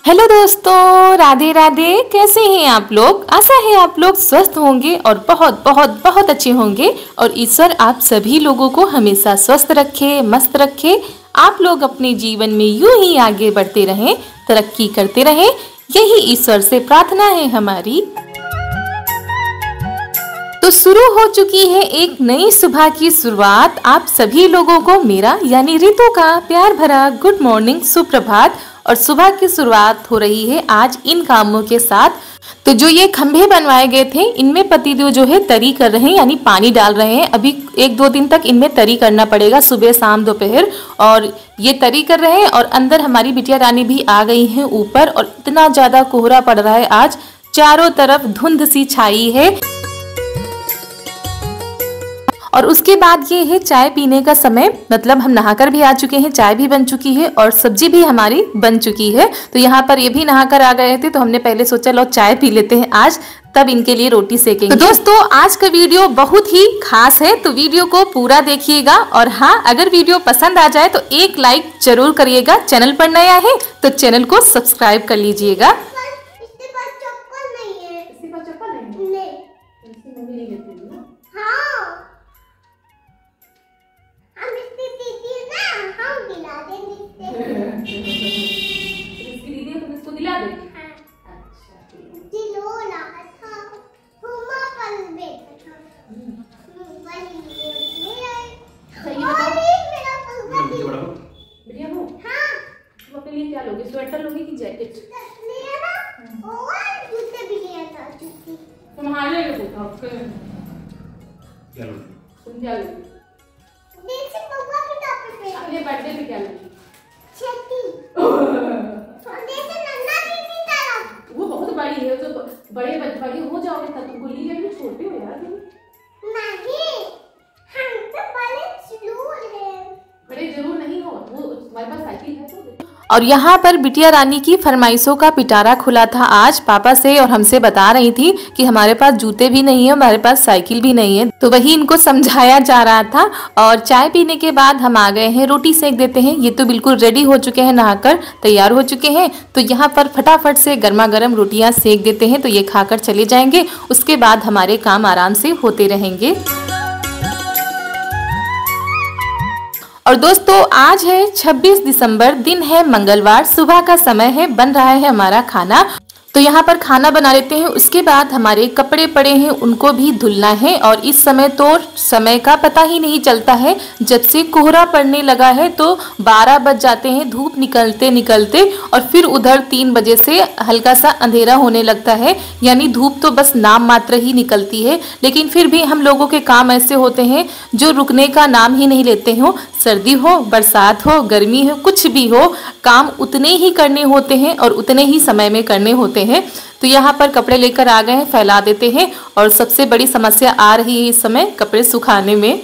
Hello दोस्तों, राधे राधे। कैसे हैं आप लोग? आशा है आप लोग स्वस्थ होंगे और बहुत बहुत बहुत अच्छे होंगे और ईश्वर आप सभी लोगों को हमेशा स्वस्थ रखे, मस्त रखे। आप लोग अपने जीवन में यूं ही आगे बढ़ते रहें, तरक्की करते रहें, यही ईश्वर से प्रार्थना है हमारी। तो शुरू हो चुकी है एक नई सुबह की शुरुआत। आप सभी लोगों को मेरा यानी रितु का प्यार भरा गुड मॉर्निंग, सुप्रभात। और सुबह की शुरुआत हो रही है आज इन कामों के साथ। तो जो ये खंभे बनवाए गए थे, इनमें पतिदेव जो है तरी कर रहे हैं, यानी पानी डाल रहे हैं। अभी 1-2 दिन तक इनमें तरी करना पड़ेगा, सुबह शाम दोपहर। और ये तरी कर रहे हैं और अंदर हमारी बिटिया रानी भी आ गई है ऊपर। और इतना ज्यादा कोहरा पड़ रहा है आज, चारों तरफ धुंध सी छाई है। और उसके बाद ये है चाय पीने का समय, मतलब हम नहाकर भी आ चुके हैं, चाय भी बन चुकी है और सब्जी भी हमारी बन चुकी है। तो यहाँ पर ये भी नहाकर आ गए थे, तो हमने पहले सोचा लो चाय पी लेते हैं आज, तब इनके लिए रोटी सेकेंगे। तो दोस्तों आज का वीडियो बहुत ही खास है, तो वीडियो को पूरा देखिएगा। और हाँ, अगर वीडियो पसंद आ जाए तो एक लाइक जरूर करिएगा। चैनल पर नया है तो चैनल को सब्सक्राइब कर लीजिएगा। स्वेटर लोगी कि जैकेट? लिया ना, और जूते भी लिया था। तुम्हारे लिए पूछा क्या लोगी? तुम क्या लोगी? देखिए बब्बा की टोपी पे अपने बर्थडे पे क्या लोगी? छेती। देखिए नन्ना दीदी तरफ वो बहुत बड़ी है, तो बड़े हो जाओगे तब तुमको ली जाएगी। छोटे हो यार तुम। नहीं, हम तो बड़े जरूर हैं। बड़े जरूर नहीं हो, वो हमारे पास साइकिल है तो। और यहाँ पर बिटिया रानी की फरमाइशों का पिटारा खुला था आज पापा से, और हमसे बता रही थी कि हमारे पास जूते भी नहीं है, हमारे पास साइकिल भी नहीं है। तो वही इनको समझाया जा रहा था। और चाय पीने के बाद हम आ गए हैं, रोटी सेक देते हैं। ये तो बिल्कुल रेडी हो चुके हैं, नहाकर तैयार हो चुके हैं। तो यहाँ पर फटाफट से गर्मा गर्म रोटियां सेक देते हैं, तो ये खाकर चले जाएंगे। उसके बाद हमारे काम आराम से होते रहेंगे। और दोस्तों आज है 26 दिसंबर, दिन है मंगलवार, सुबह का समय है, बन रहा है हमारा खाना। तो यहाँ पर खाना बना लेते हैं। उसके बाद हमारे कपड़े पड़े हैं, उनको भी धुलना है। और इस समय तो समय का पता ही नहीं चलता है, जब से कोहरा पड़ने लगा है तो 12 बज जाते हैं धूप निकलते निकलते। और फिर उधर 3 बजे से हल्का सा अंधेरा होने लगता है, यानी धूप तो बस नाम मात्र ही निकलती है। लेकिन फिर भी हम लोगों के काम ऐसे होते हैं जो रुकने का नाम ही नहीं लेते हो। सर्दी हो, बरसात हो, गर्मी हो, कुछ भी हो, काम उतने ही करने होते हैं और उतने ही समय में करने होते हैं। तो यहाँ पर कपड़े लेकर आ गए हैं, फैला देते हैं। और सबसे बड़ी समस्या आ रही है इस समय कपड़े सुखाने में।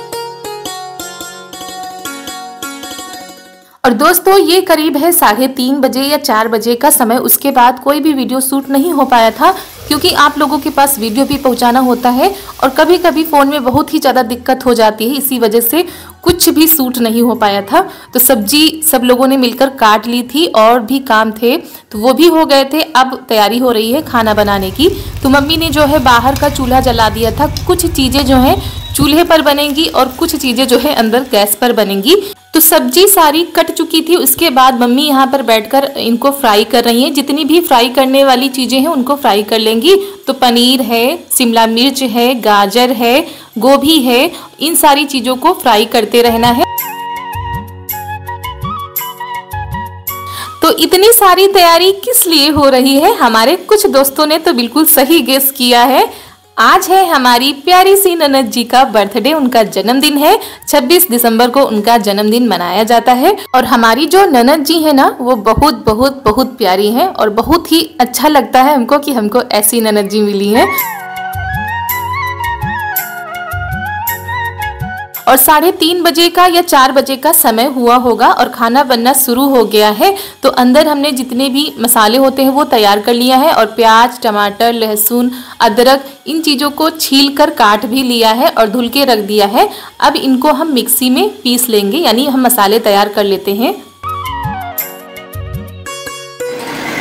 और दोस्तों ये करीब है 3:30 बजे या 4 बजे का समय। उसके बाद कोई भी वीडियो शूट नहीं हो पाया था, क्योंकि आप लोगों के पास वीडियो भी पहुंचाना होता है और कभी कभी फ़ोन में बहुत ही ज़्यादा दिक्कत हो जाती है, इसी वजह से कुछ भी शूट नहीं हो पाया था। तो सब्जी सब लोगों ने मिलकर काट ली थी, और भी काम थे तो वो भी हो गए थे। अब तैयारी हो रही है खाना बनाने की। तो मम्मी ने जो है बाहर का चूल्हा जला दिया था। कुछ चीज़ें जो है चूल्हे पर बनेंगी और कुछ चीज़ें जो है अंदर गैस पर बनेंगी। तो सब्जी सारी कट चुकी थी। उसके बाद मम्मी यहाँ पर बैठकर इनको फ्राई कर रही हैं। जितनी भी फ्राई करने वाली चीज़ें हैं उनको फ्राई कर लेंगी। तो पनीर है, शिमला मिर्च है, गाजर है, गोभी है, इन सारी चीज़ों को फ्राई करते रहना है। तो इतनी सारी तैयारी किस लिए हो रही है? हमारे कुछ दोस्तों ने तो बिल्कुल सही गेस किया है। आज है हमारी प्यारी सी ननद जी का बर्थडे, उनका जन्मदिन है। 26 दिसंबर को उनका जन्मदिन मनाया जाता है। और हमारी जो ननद जी है ना, वो बहुत बहुत बहुत प्यारी हैं और बहुत ही अच्छा लगता है हमको कि हमको ऐसी ननद जी मिली है। और 3:30 बजे का या 4 बजे का समय हुआ होगा और खाना बनना शुरू हो गया है। तो अंदर हमने जितने भी मसाले होते हैं वो तैयार कर लिया है। और प्याज, टमाटर, लहसुन, अदरक, इन चीज़ों को छील कर काट भी लिया है और धुल के रख दिया है। अब इनको हम मिक्सी में पीस लेंगे, यानी हम मसाले तैयार कर लेते हैं।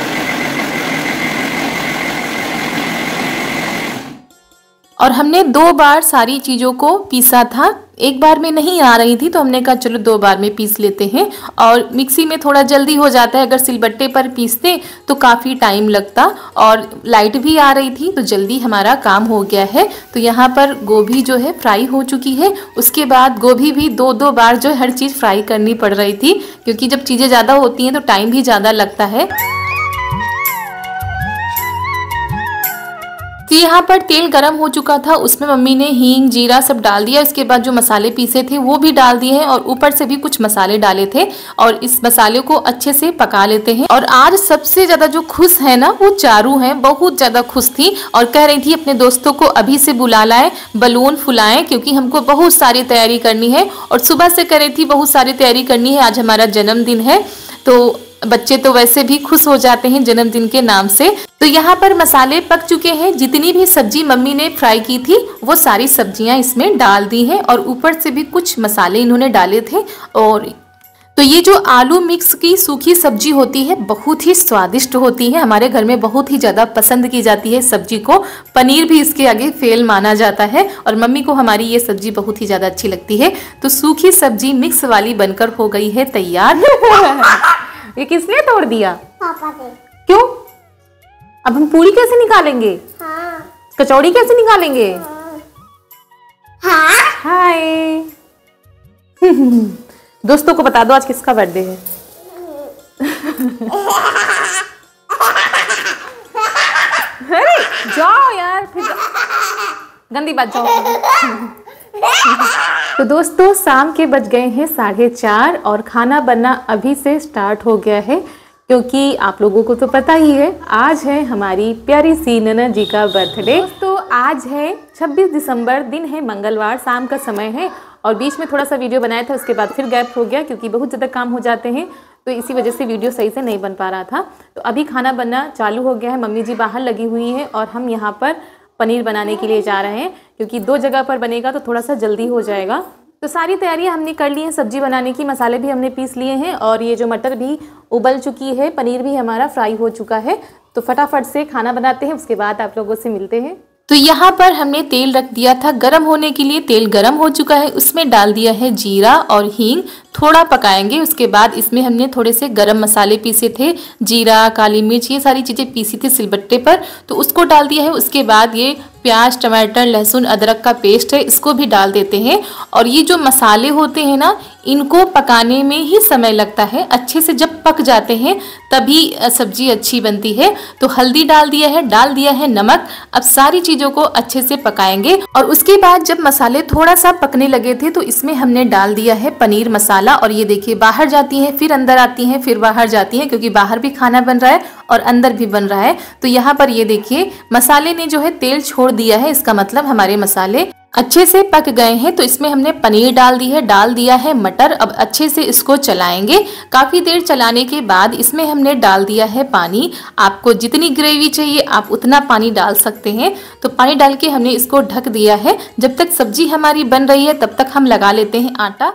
और हमने 2 बार सारी चीज़ों को पीसा था, एक बार में नहीं आ रही थी तो हमने कहा चलो 2 बार में पीस लेते हैं। और मिक्सी में थोड़ा जल्दी हो जाता है, अगर सिलबट्टे पर पीसते तो काफ़ी टाइम लगता, और लाइट भी आ रही थी तो जल्दी हमारा काम हो गया है। तो यहाँ पर गोभी जो है फ्राई हो चुकी है, उसके बाद गोभी भी 2-2 बार जो है हर चीज़ फ्राई करनी पड़ रही थी, क्योंकि जब चीज़ें ज़्यादा होती हैं तो टाइम भी ज़्यादा लगता है। तो यहाँ पर तेल गरम हो चुका था, उसमें मम्मी ने हींग जीरा सब डाल दिया। इसके बाद जो मसाले पीसे थे वो भी डाल दिए हैं, और ऊपर से भी कुछ मसाले डाले थे, और इस मसाले को अच्छे से पका लेते हैं। और आज सबसे ज़्यादा जो खुश है ना वो चारू हैं, बहुत ज़्यादा खुश थी और कह रही थी अपने दोस्तों को अभी से बुला लाएं, बलून फुलाएं, क्योंकि हमको बहुत सारी तैयारी करनी है। और सुबह से कह रही थी बहुत सारी तैयारी करनी है, आज हमारा जन्मदिन है। तो बच्चे तो वैसे भी खुश हो जाते हैं जन्मदिन के नाम से। तो यहाँ पर मसाले पक चुके हैं, जितनी भी सब्जी मम्मी ने फ्राई की थी वो सारी सब्जियां इसमें डाल दी हैं, और ऊपर से भी कुछ मसाले इन्होंने डाले थे। और तो ये जो आलू मिक्स की सूखी सब्जी होती है बहुत ही स्वादिष्ट होती है, हमारे घर में बहुत ही ज़्यादा पसंद की जाती है सब्जी को। पनीर भी इसके आगे फेल माना जाता है, और मम्मी को हमारी ये सब्जी बहुत ही ज़्यादा अच्छी लगती है। तो सूखी सब्जी मिक्स वाली बनकर हो गई है तैयार। ये किसने तोड़ दिया? पापा ने। क्यों? अब हम पूरी कैसे निकालेंगे? हाँ। कचौड़ी कैसे निकालेंगे? हाँ। हाय। दोस्तों को बता दो आज किसका बर्थडे है। अरे जाओ यार, फिर गंदी बात, जाओ। तो दोस्तों शाम के बज गए हैं 4:30 और खाना बनना अभी से स्टार्ट हो गया है, क्योंकि आप लोगों को तो पता ही है आज है हमारी प्यारी सी ननद जी का बर्थडे। दोस्तों आज है 26 दिसंबर, दिन है मंगलवार, शाम का समय है। और बीच में थोड़ा सा वीडियो बनाया था, उसके बाद फिर गैप हो गया क्योंकि बहुत ज़्यादा काम हो जाते हैं, तो इसी वजह से वीडियो सही से नहीं बन पा रहा था। तो अभी खाना बनना चालू हो गया है, मम्मी जी बाहर लगी हुई हैं और हम यहाँ पर पनीर बनाने के लिए जा रहे हैं, क्योंकि 2 जगह पर बनेगा तो थोड़ा सा जल्दी हो जाएगा। तो सारी तैयारियां हमने कर ली हैं सब्जी बनाने की, मसाले भी हमने पीस लिए हैं, और ये जो मटर भी उबल चुकी है, पनीर भी हमारा फ्राई हो चुका है। तो फटाफट से खाना बनाते हैं, उसके बाद आप लोगों से मिलते हैं। तो यहाँ पर हमने तेल रख दिया था गरम होने के लिए, तेल गरम हो चुका है, उसमें डाल दिया है जीरा और हींग, थोड़ा पकाएंगे। उसके बाद इसमें हमने थोड़े से गरम मसाले पीसे थे, जीरा काली मिर्च ये सारी चीज़ें पीसी थी सिलबट्टे पर, तो उसको डाल दिया है। उसके बाद ये प्याज टमाटर लहसुन अदरक का पेस्ट है, इसको भी डाल देते हैं। और ये जो मसाले होते हैं ना, इनको पकाने में ही समय लगता है, अच्छे से जब पक जाते हैं तभी सब्जी अच्छी बनती है। तो हल्दी डाल दिया है नमक। अब सारी चीज़ों को अच्छे से पकाएंगे, और उसके बाद जब मसाले थोड़ा सा पकने लगे थे तो इसमें हमने डाल दिया है पनीर मसाला। और ये देखिए बाहर जाती हैं फिर अंदर आती हैं फिर बाहर जाती हैं, क्योंकि बाहर भी खाना बन रहा है और अंदर भी बन रहा है। तो यहाँ पर ये देखिए मसाले ने जो है तेल छोड़ दिया है, इसका मतलब हमारे मसाले अच्छे से पक गए हैं। तो इसमें हमने पनीर डाल दिया है मटर। अब अच्छे से इसको चलाएंगे, काफ़ी देर चलाने के बाद इसमें हमने डाल दिया है पानी। आपको जितनी ग्रेवी चाहिए आप उतना पानी डाल सकते हैं। तो पानी डाल के हमने इसको ढक दिया है। जब तक सब्जी हमारी बन रही है तब तक हम लगा लेते हैं आटा।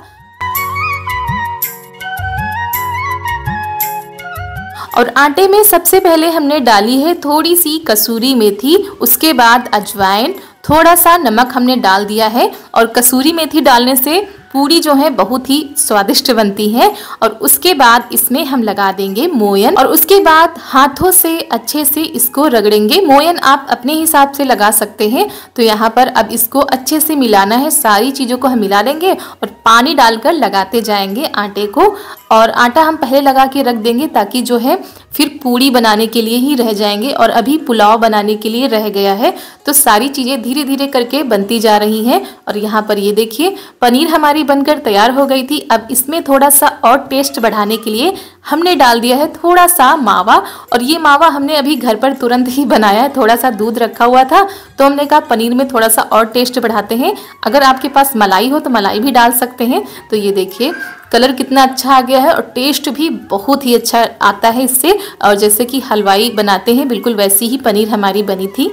और आटे में सबसे पहले हमने डाली है थोड़ी सी कसूरी मेथी, उसके बाद अजवाइन, थोड़ा सा नमक हमने डाल दिया है। और कसूरी मेथी डालने से पूरी जो है बहुत ही स्वादिष्ट बनती है। और उसके बाद इसमें हम लगा देंगे मोयन, और उसके बाद हाथों से अच्छे से इसको रगड़ेंगे। मोयन आप अपने हिसाब से लगा सकते हैं। तो यहाँ पर अब इसको अच्छे से मिलाना है, सारी चीज़ों को हम मिला लेंगे और पानी डालकर लगाते जाएंगे आटे को। और आटा हम पहले लगा के रख देंगे ताकि जो है फिर पूड़ी बनाने के लिए ही रह जाएंगे, और अभी पुलाव बनाने के लिए रह गया है। तो सारी चीज़ें धीरे धीरे करके बनती जा रही हैं। और यहाँ पर ये देखिए पनीर हमारी बनकर तैयार हो गई थी। अब इसमें थोड़ा सा और टेस्ट बढ़ाने के लिए हमने डाल दिया है थोड़ा सा मावा। और ये मावा हमने अभी घर पर तुरंत ही बनाया है, थोड़ा सा दूध रखा हुआ था तो हमने कहा पनीर में थोड़ा सा और टेस्ट बढ़ाते हैं। अगर आपके पास मलाई हो तो मलाई भी डाल सकते हैं। तो ये देखिए कलर कितना अच्छा आ गया है, और टेस्ट भी बहुत ही अच्छा आता है इससे। और जैसे कि हलवाई बनाते हैं बिल्कुल वैसी ही पनीर हमारी बनी थी।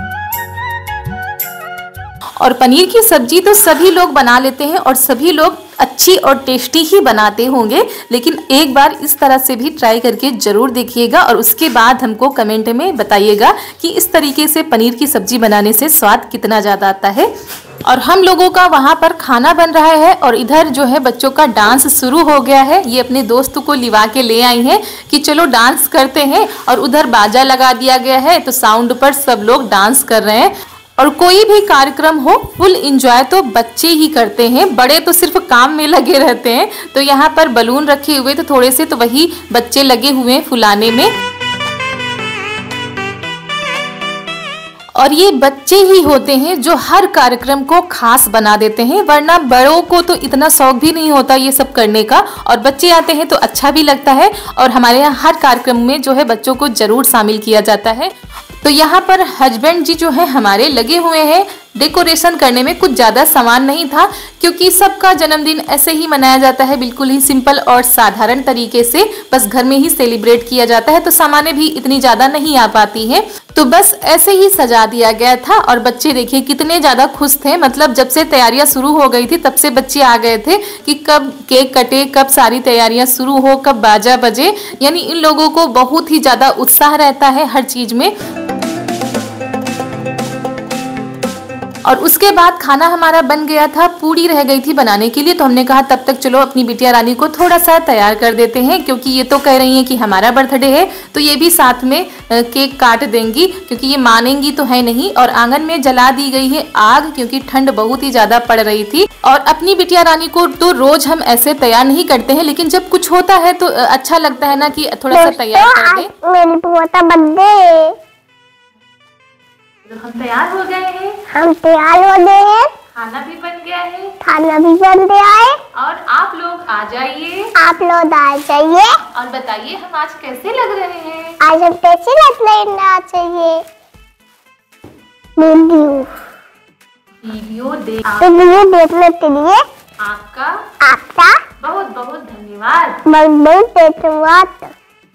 और पनीर की सब्जी तो सभी लोग बना लेते हैं और सभी लोग अच्छी और टेस्टी ही बनाते होंगे, लेकिन एक बार इस तरह से भी ट्राई करके ज़रूर देखिएगा और उसके बाद हमको कमेंट में बताइएगा कि इस तरीके से पनीर की सब्जी बनाने से स्वाद कितना ज़्यादा आता है। और हम लोगों का वहाँ पर खाना बन रहा है और इधर जो है बच्चों का डांस शुरू हो गया है। ये अपने दोस्त को लिवा के ले आई हैं कि चलो डांस करते हैं, और उधर बाजा लगा दिया गया है तो साउंड पर सब लोग डांस कर रहे हैं। और कोई भी कार्यक्रम हो फुल एंजॉय तो बच्चे ही करते हैं, बड़े तो सिर्फ काम में लगे रहते हैं। तो यहाँ पर बलून रखे हुए तो थोड़े से तो वही बच्चे लगे हुए हैं फुलाने में। और ये बच्चे ही होते हैं जो हर कार्यक्रम को खास बना देते हैं, वरना बड़ों को तो इतना शौक भी नहीं होता ये सब करने का, और बच्चे आते हैं तो अच्छा भी लगता है। और हमारे यहाँ हर कार्यक्रम में जो है बच्चों को जरूर शामिल किया जाता है। तो यहाँ पर हस्बैंड जी जो है हमारे लगे हुए हैं डेकोरेशन करने में। कुछ ज़्यादा सामान नहीं था क्योंकि सबका जन्मदिन ऐसे ही मनाया जाता है, बिल्कुल ही सिंपल और साधारण तरीके से, बस घर में ही सेलिब्रेट किया जाता है, तो सामानें भी इतनी ज़्यादा नहीं आ पाती हैं। तो बस ऐसे ही सजा दिया गया था और बच्चे देखिए कितने ज़्यादा खुश थे। मतलब जब से तैयारियां शुरू हो गई थी तब से बच्चे आ गए थे कि कब केक कटे, कब सारी तैयारियां शुरू हो, कब बाजा बजे। यानी इन लोगों को बहुत ही ज़्यादा उत्साह रहता है हर चीज़ में। और उसके बाद खाना हमारा बन गया था, पूड़ी रह गई थी बनाने के लिए, तो हमने कहा तब तक चलो अपनी बिटिया रानी को थोड़ा सा तैयार कर देते हैं, क्योंकि ये तो कह रही हैं कि हमारा बर्थडे है तो ये भी साथ में केक काट देंगी, क्योंकि ये मानेंगी तो है नहीं। और आंगन में जला दी गई है आग, क्योंकि ठंड बहुत ही ज्यादा पड़ रही थी। और अपनी बिटिया रानी को तो रोज हम ऐसे तैयार नहीं करते हैं, लेकिन जब कुछ होता है तो अच्छा लगता है ना कि थोड़ा सा तैयार कर दे। मेरी बुआ का बर्थडे, तो हम तैयार हो गए हैं, हम तैयार हो गए हैं, खाना भी बन गया है, खाना भी बन गया है, और आप लोग आ जाइए, आप लोग आ जाइए और बताइए हम आज कैसे लग रहे हैं। आज हम कैसे लग रहे हैं चाहिए वीडियो देखने के लिए आपका बहुत बहुत धन्यवाद। बहुत धन्यवाद।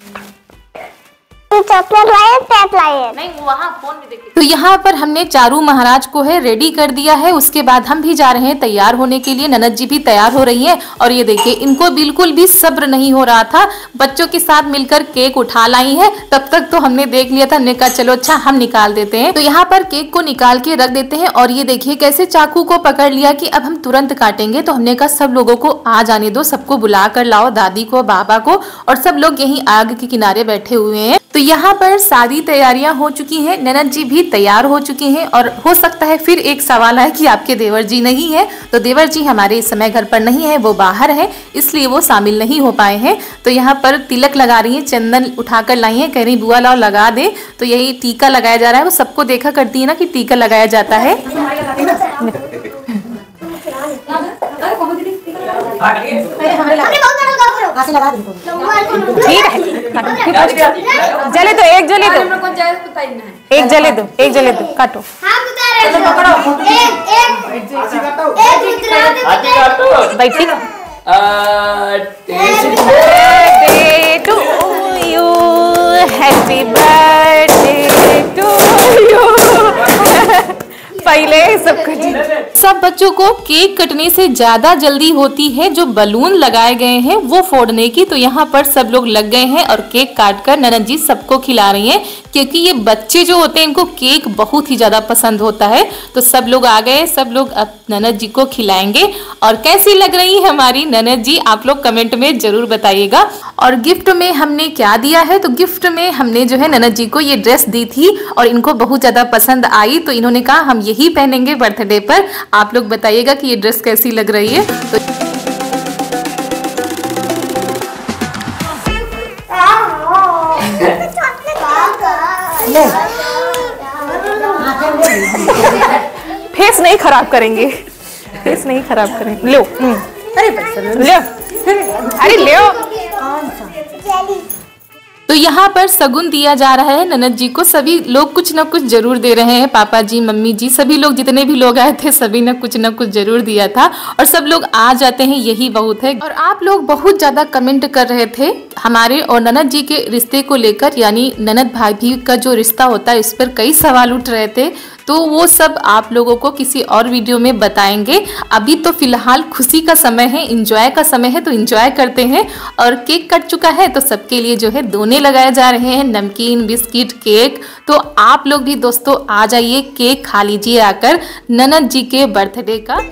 चॉकलेट लाए नहीं, वो वहाँ फोन में देखे। तो यहाँ पर हमने चारू महाराज को है रेडी कर दिया है। उसके बाद हम भी जा रहे हैं तैयार होने के लिए। ननद जी भी तैयार हो रही हैं और ये देखिए इनको बिल्कुल भी सब्र नहीं हो रहा था, बच्चों के साथ मिलकर केक उठा लाई है। तब तक तो हमने देख लिया था, हमने कहा चलो अच्छा हम निकाल देते हैं। तो यहाँ पर केक को निकाल के रख देते हैं और ये देखिए कैसे चाकू को पकड़ लिया कि अब हम तुरंत काटेंगे। तो हमने कहा सब लोगों को आ जाने दो, सबको बुला कर लाओ, दादी को, बाबा को, और सब लोग यहीं आग के किनारे बैठे हुए हैं। तो यहाँ पर सारी तैयारियां हो चुकी हैं, ननद जी भी तैयार हो चुकी हैं। और हो सकता है फिर एक सवाल है कि आपके देवर जी नहीं है, तो देवर जी हमारे इस समय घर पर नहीं है, वो बाहर है, इसलिए वो शामिल नहीं हो पाए हैं। तो यहाँ पर तिलक लगा रही है, चंदन उठाकर लाई है, कह रही बुआ लाओ लगा दे। तो यही टीका लगाया जा रहा है, वो सबको देखा करती है ना कि टीका लगाया जाता है। ठीक है, जले दो, एक जले दो, एक जले दो, एक जले दो, काटो। बैठी birthday to you, happy birthday to you. पहले सब बच्चों को केक कटने से ज्यादा जल्दी होती है जो बलून लगाए गए हैं वो फोड़ने की। तो यहाँ पर सब लोग लग गए हैं और केक काटकर ननद जी सबको खिला रही हैं, क्योंकि ये बच्चे जो होते हैं इनको केक बहुत ही ज्यादा पसंद होता है। तो सब लोग आ गए, सब लोग अब ननद जी को खिलाएंगे। और कैसी लग रही है हमारी ननद जी आप लोग कमेंट में जरूर बताइएगा। और गिफ्ट में हमने क्या दिया है, तो गिफ्ट में हमने जो है ननद जी को ये ड्रेस दी थी और इनको बहुत ज्यादा पसंद आई, तो इन्होंने कहा हम यही पहनेंगे बर्थडे पर। आप लोग बताइएगा कि ये ड्रेस कैसी लग रही है। तो फेस नहीं खराब करेंगे, फेस नहीं खराब करेंगे। लो लो, अरे लो। तो यहाँ पर सगुन दिया जा रहा है ननद जी को। सभी लोग कुछ न कुछ जरूर दे रहे हैं, पापा जी, मम्मी जी, सभी लोग जितने भी लोग आए थे सभी ने कुछ न कुछ जरूर दिया था। और सब लोग आ जाते हैं यही बहुत है। और आप लोग बहुत ज्यादा कमेंट कर रहे थे हमारे और ननद जी के रिश्ते को लेकर, यानी ननद भाभी का जो रिश्ता होता है इस पर कई सवाल उठ रहे थे। तो वो सब आप लोगों को किसी और वीडियो में बताएंगे। अभी तो फिलहाल खुशी का समय है, इंजॉय का समय है, तो इंजॉय करते हैं। और केक कट चुका है तो सबके लिए जो है दोने लगाए जा रहे हैं, नमकीन, बिस्किट, केक। तो आप लोग भी दोस्तों आ जाइए, केक खा लीजिए आकर ननद जी के बर्थडे का।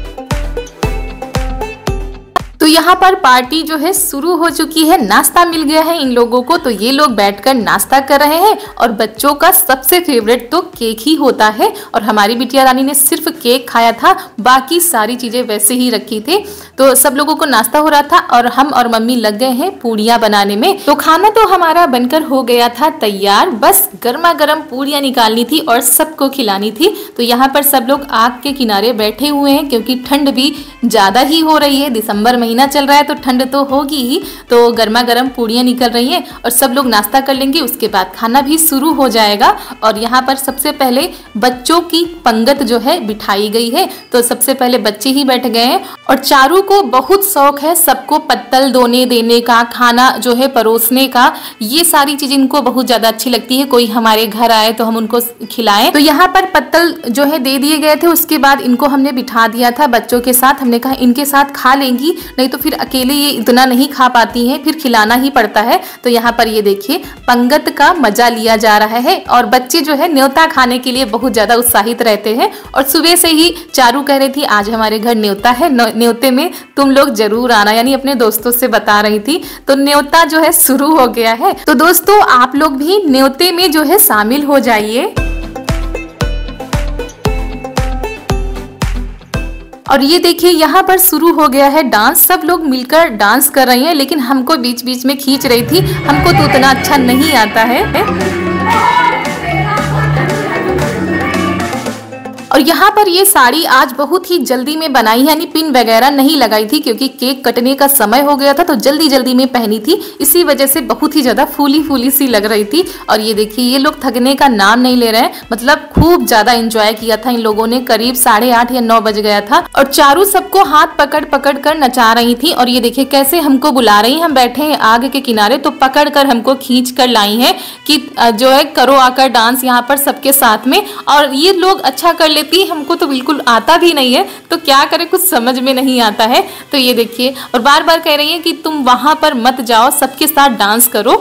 तो यहाँ पर पार्टी जो है शुरू हो चुकी है, नाश्ता मिल गया है इन लोगों को, तो ये लोग बैठकर नाश्ता कर रहे हैं। और बच्चों का सबसे फेवरेट तो केक ही होता है, और हमारी बिटिया रानी ने सिर्फ केक खाया था, बाकी सारी चीजें वैसे ही रखी थी। तो सब लोगों को नाश्ता हो रहा था और हम और मम्मी लग गए हैं पूड़ियाँ बनाने में। तो खाना तो हमारा बनकर हो गया था तैयार, बस गर्मा गर्म पूड़ियाँ निकालनी थी और सबको खिलानी थी। तो यहाँ पर सब लोग आग के किनारे बैठे हुए हैं, क्योंकि ठंड भी ज्यादा ही हो रही है, दिसंबर महीना चल रहा है तो ठंड तो होगी ही। तो गर्मा गर्म पूड़ियाँ निकल रही हैं और सब लोग नाश्ता कर लेंगे, उसके बाद खाना भी शुरू हो जाएगा। और यहाँ पर सबसे पहले बच्चों की पंगत जो है बिठाई गई है, तो सबसे पहले बच्चे ही बैठ गए हैं। और चारू को बहुत शौक है सबको पत्तल दोने देने का, खाना जो है परोसने का, ये सारी चीजें इनको बहुत ज्यादा अच्छी लगती है। कोई हमारे घर आए तो हम उनको खिलाएं। तो यहाँ पर पत्तल जो है दे दिए गए थे, उसके बाद इनको हमने बिठा दिया था बच्चों के साथ। हमने कहा इनके साथ खा लेंगी, नहीं तो फिर अकेले ये इतना नहीं खा पाती हैं, फिर खिलाना ही पड़ता है। तो यहाँ पर ये देखिए पंगत का मजा लिया जा रहा है। और बच्चे जो है न्योता खाने के लिए बहुत ज्यादा उत्साहित रहते हैं। और सुबह से ही चारू कह रही थी आज हमारे घर न्योता है, न्योते में तुम लोग जरूर आना, यानी अपने दोस्तों से बता रही थी। तो न्योता जो है शुरू हो गया है। तो दोस्तों आप लोग भी न्योते में जो है शामिल हो जाइए। और ये देखिए यहाँ पर शुरू हो गया है डांस, सब लोग मिलकर डांस कर रही हैं, लेकिन हमको बीच बीच में खींच रही थी, हमको तो उतना अच्छा नहीं आता है। और यहाँ पर ये साड़ी आज बहुत ही जल्दी में बनाई है, यानी पिन वगैरह नहीं लगाई थी, क्योंकि केक कटने का समय हो गया था तो जल्दी जल्दी में पहनी थी, इसी वजह से बहुत ही ज्यादा फूली फूली सी लग रही थी। और ये देखिए ये लोग थकने का नाम नहीं ले रहे हैं, मतलब खूब ज्यादा एंजॉय किया था इन लोगों ने। करीब 8:30 या 9 बज गया था और चारू सबको हाथ पकड़ पकड़ कर नचा रही थी। और ये देखिए कैसे हमको बुला रही हैं, हम बैठे हैं आग के किनारे तो पकड़ कर हमको खींच कर लाई है कि जो है करो आकर डांस यहाँ पर सबके साथ में। और ये लोग अच्छा कर लेती, हमको तो बिल्कुल आता भी नहीं है, तो क्या करें कुछ समझ में नहीं आता है। तो ये देखिए और बार बार कह रही है कि तुम वहां पर मत जाओ, सबके साथ डांस करो।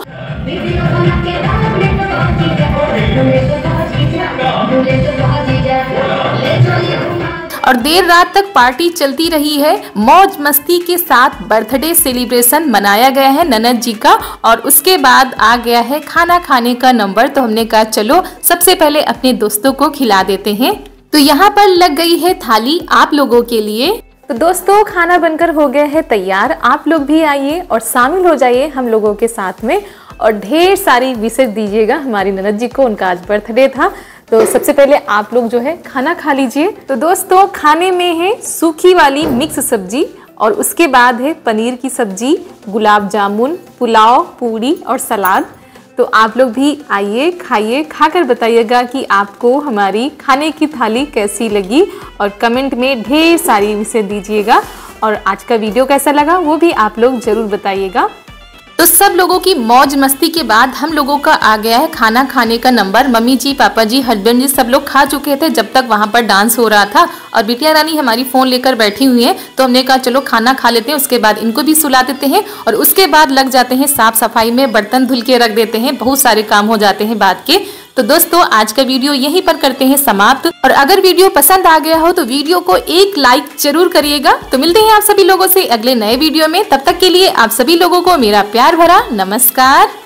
और देर रात तक पार्टी चलती रही है, मौज मस्ती के साथ बर्थडे सेलिब्रेशन मनाया गया है ननद जी का। और उसके बाद आ गया है खाना खाने का नंबर, तो हमने कहा चलो सबसे पहले अपने दोस्तों को खिला देते हैं। तो यहाँ पर लग गई है थाली आप लोगों के लिए। तो दोस्तों खाना बनकर हो गया है तैयार, आप लोग भी आइए और शामिल हो जाइए हम लोगों के साथ में। और ढेर सारी विशेष दीजिएगा हमारी ननद जी को, उनका आज बर्थडे था। तो सबसे पहले आप लोग जो है खाना खा लीजिए। तो दोस्तों खाने में है सूखी वाली मिक्स सब्जी, और उसके बाद है पनीर की सब्जी, गुलाब जामुन, पुलाव, पूरी और सलाद। तो आप लोग भी आइए खाइए, खाकर बताइएगा कि आपको हमारी खाने की थाली कैसी लगी, और कमेंट में ढेर सारी विशेष दीजिएगा। और आज का वीडियो कैसा लगा वो भी आप लोग जरूर बताइएगा। तो सब लोगों की मौज मस्ती के बाद हम लोगों का आ गया है खाना खाने का नंबर। मम्मी जी, पापा जी, हस्बैंड जी सब लोग खा चुके थे जब तक वहाँ पर डांस हो रहा था। और बिटिया रानी हमारी फ़ोन लेकर बैठी हुई है, तो हमने कहा चलो खाना खा लेते हैं, उसके बाद इनको भी सुला देते हैं। और उसके बाद लग जाते हैं साफ सफाई में, बर्तन धुल के रख देते हैं, बहुत सारे काम हो जाते हैं बाद के। तो दोस्तों आज का वीडियो यहीं पर करते हैं समाप्त। और अगर वीडियो पसंद आ गया हो तो वीडियो को एक लाइक जरूर करिएगा। तो मिलते हैं आप सभी लोगों से अगले नए वीडियो में, तब तक के लिए आप सभी लोगों को मेरा प्यार भरा नमस्कार।